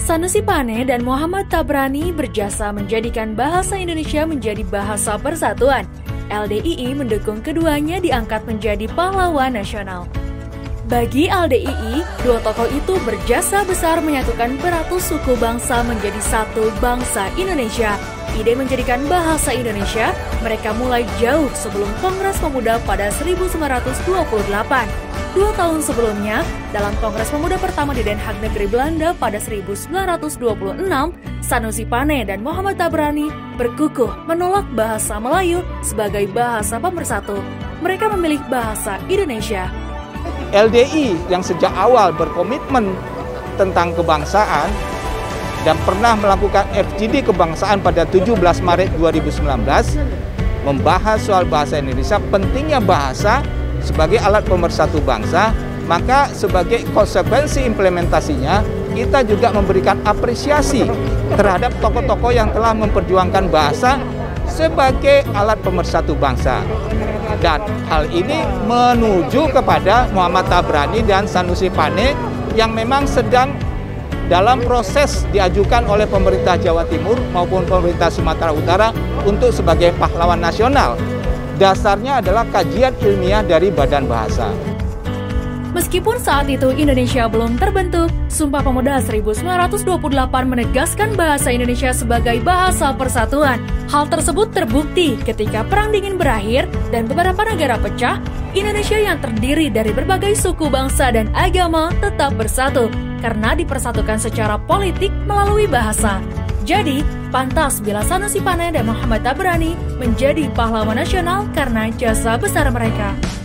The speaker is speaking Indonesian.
Sanusi Pane dan Muhammad Tabrani berjasa menjadikan bahasa Indonesia menjadi bahasa persatuan. LDII mendukung keduanya diangkat menjadi pahlawan nasional. Bagi LDII, dua tokoh itu berjasa besar menyatukan beratus suku bangsa menjadi satu bangsa Indonesia. Ide menjadikan bahasa Indonesia mereka mulai jauh sebelum Kongres Pemuda pada 1928. 2 tahun sebelumnya, dalam Kongres Pemuda pertama di Den Haag negeri Belanda pada 1926, Sanusi Pane dan Muhammad Tabrani berkukuh menolak bahasa Melayu sebagai bahasa pemersatu. Mereka memilih bahasa Indonesia. LDI yang sejak awal berkomitmen tentang kebangsaan dan pernah melakukan FGD kebangsaan pada 17 Maret 2019 membahas soal bahasa Indonesia, pentingnya bahasa sebagai alat pemersatu bangsa, maka sebagai konsekuensi implementasinya kita juga memberikan apresiasi terhadap tokoh-tokoh yang telah memperjuangkan bahasa sebagai alat pemersatu bangsa. Dan hal ini menuju kepada Muhammad Tabrani dan Sanusi Pane yang memang sedang dalam proses diajukan oleh pemerintah Jawa Timur maupun pemerintah Sumatera Utara untuk sebagai pahlawan nasional. Dasarnya adalah kajian ilmiah dari Badan Bahasa. Meskipun saat itu Indonesia belum terbentuk, Sumpah Pemuda 1928 menegaskan bahasa Indonesia sebagai bahasa persatuan. Hal tersebut terbukti ketika Perang Dingin berakhir dan beberapa negara pecah, Indonesia yang terdiri dari berbagai suku bangsa dan agama tetap bersatu karena dipersatukan secara politik melalui bahasa. Jadi, pantas bila Sanusi Pane dan Muhammad Tabrani menjadi pahlawan nasional karena jasa besar mereka.